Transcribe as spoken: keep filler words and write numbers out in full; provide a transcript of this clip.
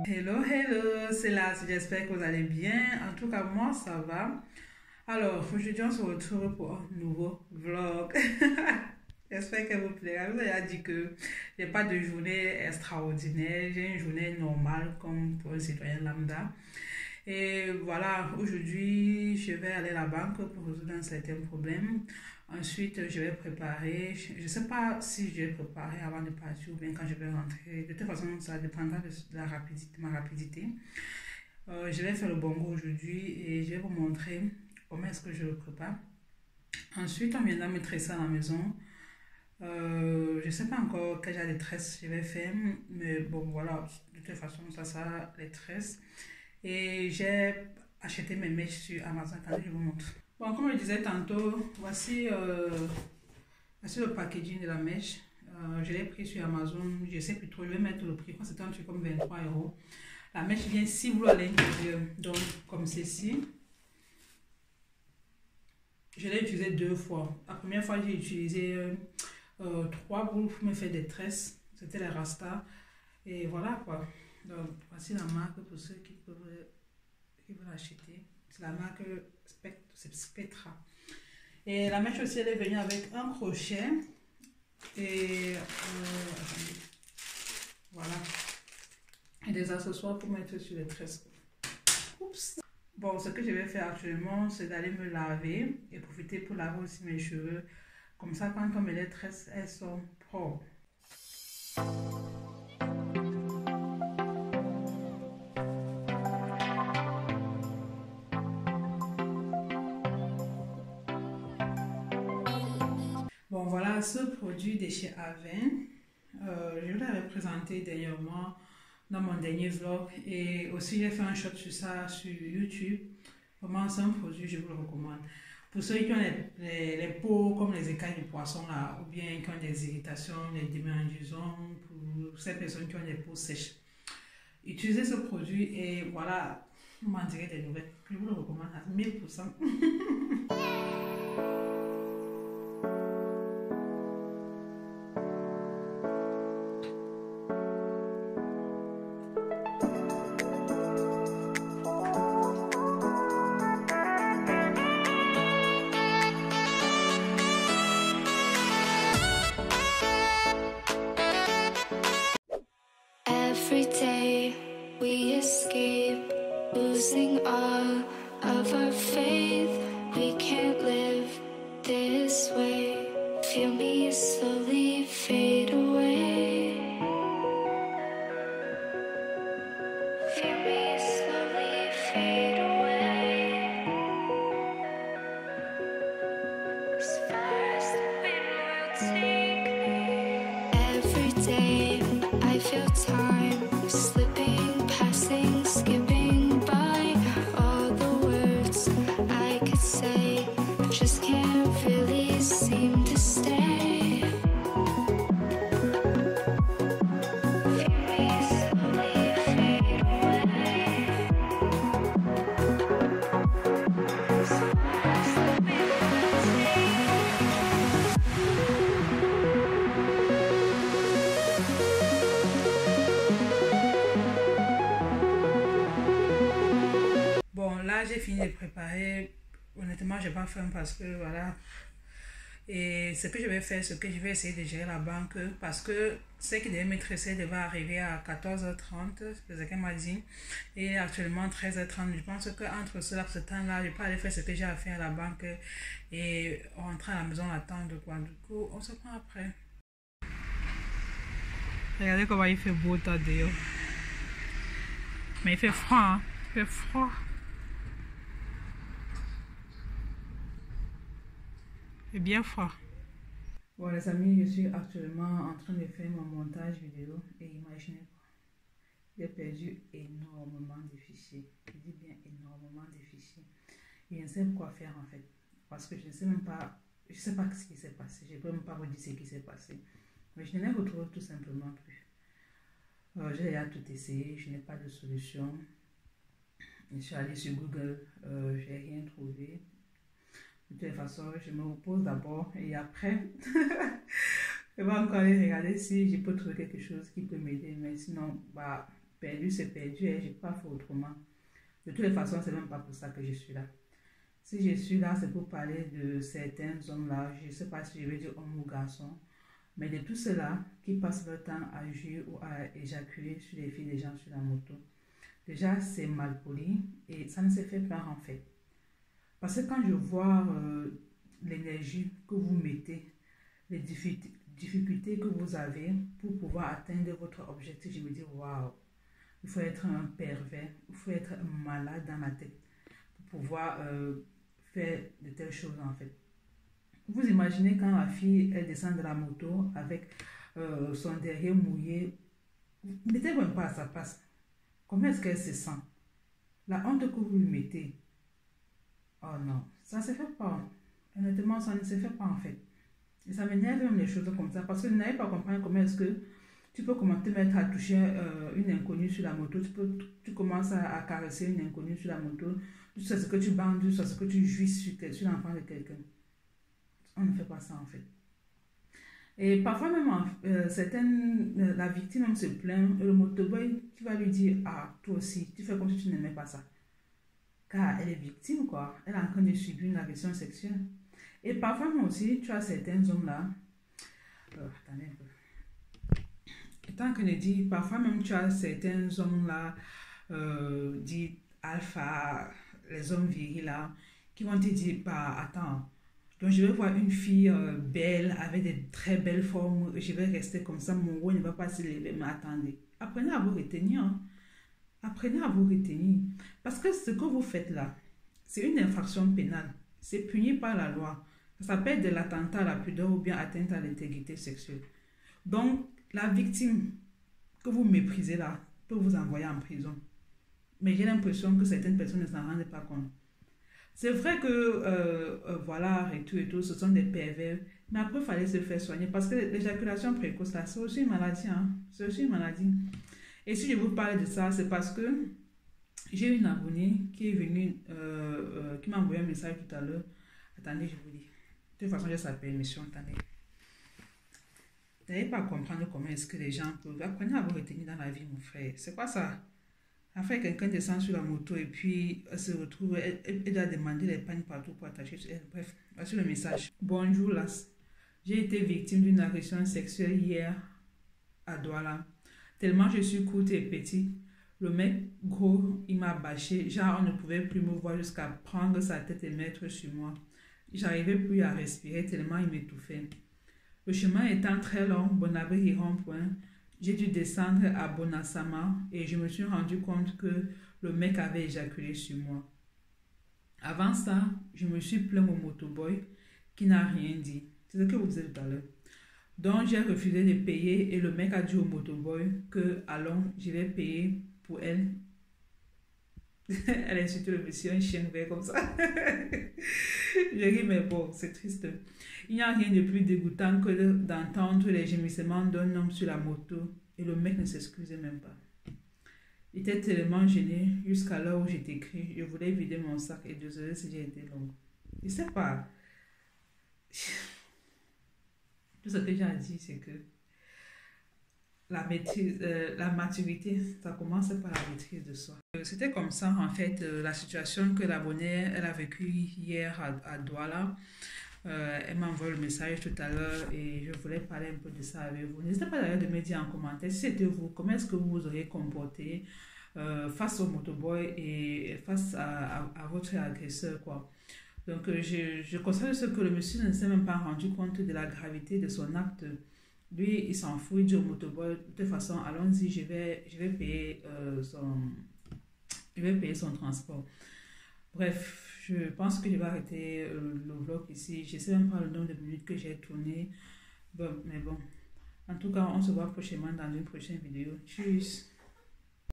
Hello, hello, c'est là, j'espère que vous allez bien. En tout cas, moi, ça va. Alors, aujourd'hui, on se retrouve pour un nouveau vlog. J'espère que vous plaira. Je vous ai dit que j'ai pas de journée extraordinaire, j'ai une journée normale comme pour un citoyen lambda. Et voilà, aujourd'hui, je vais aller à la banque pour résoudre un certain problème. Ensuite, je vais préparer. Je ne sais pas si je vais préparer avant de partir ou bien quand je vais rentrer. De toute façon, ça dépendra de, la rapidité, de ma rapidité. Euh, je vais faire le bongo aujourd'hui et je vais vous montrer comment est-ce que je le prépare. Ensuite, on viendra me tresser à la maison. Euh, je ne sais pas encore quel genre de tresse je vais faire, mais bon, voilà, de toute façon, ça sera les tresses. Et j'ai acheté mes mèches sur Amazon. Attendez, je vous montre. Bon, comme je disais tantôt, voici, euh, voici le packaging de la mèche. Euh, je l'ai pris sur Amazon. Je ne sais plus trop, je vais mettre le prix. C'était un truc comme vingt-trois euros. La mèche vient six boules à l'intérieur, donc comme ceci. Je l'ai utilisé deux fois. La première fois, j'ai utilisé euh, euh, trois boules pour me faire des tresses. C'était les Rasta. Et voilà quoi. Donc, voici la marque pour ceux qui peuvent, qui veulent acheter. C'est la marque Spectra. Et la mèche aussi, elle est venue avec un crochet. Et euh, attendez. Voilà. Et des accessoires pour mettre sur les tresses. Oups. Bon, ce que je vais faire actuellement, c'est d'aller me laver et profiter pour laver aussi mes cheveux. Comme ça, quand on met les tresses, elles sont propres. Bon, voilà ce produit de chez Avène. Euh, je l'avais présenté dernièrement dans mon dernier vlog et aussi j'ai fait un shot sur ça sur YouTube. Vraiment, c'est un produit, je vous le recommande. Pour ceux qui ont les, les, les peaux comme les écailles de poisson là, ou bien qui ont des irritations, des démangeaisons, pour ces personnes qui ont des peaux sèches, utilisez ce produit et voilà, vous m'en direz des nouvelles. Je vous le recommande à mille pour cent. Every day we escape, losing all of our faith. We can't live this way. Feel me slowly fade away. Feel me slowly fade away. As far as the wind will take me. Every day I feel time slipping, passing, skipping by. All the words I could say just can't really seem to stay. Feel me slowly fade away. As far as the wind will take me. Bon, là, j'ai fini de préparer. Honnêtement, je n'ai pas faim parce que voilà. Et ce que je vais faire, c'est que je vais essayer de gérer la banque parce que ce qui devait me tresser devait arriver à quatorze heures trente, c'est ce qu'elle m'a dit. Et actuellement, treize heures trente. Je pense qu'entre ce laps de temps-là, je peux aller faire ce que j'ai à faire à la banque et rentrer à la maison attendre quoi. Du coup, on se prend après. Regardez comment il fait beau temps dehors. Mais il fait froid, hein? Il fait froid. C'est bien froid. Bon les amis, je suis actuellement en train de faire mon montage vidéo et imaginez quoi. J'ai perdu énormément de fichiers. Je dis bien énormément de fichiers. Et je ne sais quoi faire en fait. Parce que je ne sais même pas, je ne sais pas ce qui s'est passé. Je ne peux même pas vous dire ce qui s'est passé. Mais je ne les retrouve tout simplement plus. Euh, j'ai déjà tout essayé, je n'ai pas de solution. Je suis allée sur Google, euh, je n'ai rien trouvé. De toute façon, je me repose d'abord et après, je vais encore aller regarder si je peux trouver quelque chose qui peut m'aider. Mais sinon, bah, perdu, c'est perdu, et je ne peux pas faire autrement. De toutes les façons, c'est même pas pour ça que je suis là. Si je suis là, c'est pour parler de certains hommes-là, je ne sais pas si je vais dire homme ou garçon, mais de tous ceux-là qui passent leur temps à jouer ou à éjaculer sur les filles des gens sur la moto. Déjà, c'est mal poli et ça ne se fait pas en fait. Parce que quand je vois euh, l'énergie que vous mettez, les difficultés que vous avez pour pouvoir atteindre votre objectif, je me dis waouh, il faut être un pervers, il faut être malade dans la tête pour pouvoir euh, faire de telles choses en fait. Vous imaginez quand la fille elle descend de la moto avec euh, son derrière mouillé, mettez-vous même pas à sa place. Comment est-ce qu'elle se sent? La honte que vous lui mettez. Oh non, ça ne se fait pas. Honnêtement, ça ne se fait pas en fait. Et ça m'énerve même les choses comme ça parce que vous n'avez pas compris comment est-ce que tu peux comment te mettre à toucher euh, une inconnue sur la moto. Tu, peux, tu commences à, à caresser une inconnue sur la moto. Tu sais ce que tu bandes, tu sais ce que tu jouis sur, sur l'enfant de quelqu'un. On ne fait pas ça en fait. Et parfois même, euh, certaines, euh, la victime même se plaint et le motoboy qui va lui dire « Ah, toi aussi, tu fais comme si tu n'aimais pas ça. » Car elle est victime quoi. Elle est en train de subir une agression sexuelle. Et parfois même aussi, tu as certains hommes là. Euh, attendez un peu. Étant que je dis, parfois même tu as certains hommes là, euh, dits alpha, les hommes virils là, qui vont te dire « Bah, attends. » Donc, je vais voir une fille euh, belle, avec des très belles formes, je vais rester comme ça, mon rôle ne va pas se lever, mais attendez. Apprenez à vous retenir. Hein. Apprenez à vous retenir. Parce que ce que vous faites là, c'est une infraction pénale. C'est puni par la loi. Ça s'appelle de l'attentat à la pudeur ou bien atteinte à l'intégrité sexuelle. Donc, la victime que vous méprisez là peut vous envoyer en prison. Mais j'ai l'impression que certaines personnes ne s'en rendent pas compte. C'est vrai que, euh, euh, voilà, et tout et tout, ce sont des pervers. Mais après, il fallait se faire soigner. Parce que l'éjaculation précoce, là, c'est aussi une maladie. Hein? C'est aussi une maladie. Et si je vous parle de ça, c'est parce que j'ai une abonnée qui est venue, euh, euh, qui m'a envoyé un message tout à l'heure. Attendez, je vous dis. De toute façon, j'ai sa permission. Attendez. Vous n'avez pas à comprendre comment est-ce que les gens peuvent. Apprenez à vous retenir dans la vie, mon frère. C'est quoi ça? Enfin, quelqu'un descend sur la moto et puis elle se retrouve, elle, elle, elle a demandé les pagnes partout pour attacher sur elle. Bref, voici le message. Bonjour, Las. J'ai été victime d'une agression sexuelle hier à Douala. Tellement je suis courte et petite, le mec gros, il m'a bâché. Genre, on ne pouvait plus me voir jusqu'à prendre sa tête et mettre sur moi. J'arrivais plus à respirer tellement il m'étouffait. Le chemin étant très long, Bonabé rond-point, j'ai dû descendre à Bonasama et je me suis rendu compte que le mec avait éjaculé sur moi. Avant ça, je me suis plaint au motoboy qui n'a rien dit. C'est ce que vous disiez tout à l'heure. Donc, j'ai refusé de payer et le mec a dit au motoboy que, allons, je vais payer pour elle. Elle insulte le monsieur, un chien vert comme ça. Je ris, mais bon, c'est triste. Il n'y a rien de plus dégoûtant que d'entendre les gémissements d'un homme sur la moto et le mec ne s'excusait même pas. Il était tellement gêné jusqu'à l'heure où j'ai écrit. Je voulais vider mon sac et désolé si j'ai été longue. Je ne sais pas. Tout ce que j'ai à dire, c'est que la, maîtrise, euh, la maturité, ça commence par la maîtrise de soi. Euh, C'était comme ça, en fait, euh, la situation que l'abonnée, elle a vécue hier à, à Douala. Euh, elle m'a envoyé le message tout à l'heure et je voulais parler un peu de ça avec vous. N'hésitez pas d'ailleurs de me dire en commentaire si c'était vous, comment est-ce que vous vous auriez comporté euh, face au motoboy et face à, à, à votre agresseur, quoi. Donc, euh, je, je constate ce que le monsieur ne s'est même pas rendu compte de la gravité de son acte. Lui, il s'en fout, il dit au motoboy, de toute façon, allons-y, je vais, je vais payer euh, son, je vais payer son transport. Bref, je pense que je vais arrêter euh, le vlog ici. Je ne sais même pas le nombre de minutes que j'ai tourné. Bon, mais bon. En tout cas, on se voit prochainement dans une prochaine vidéo. Tchuss!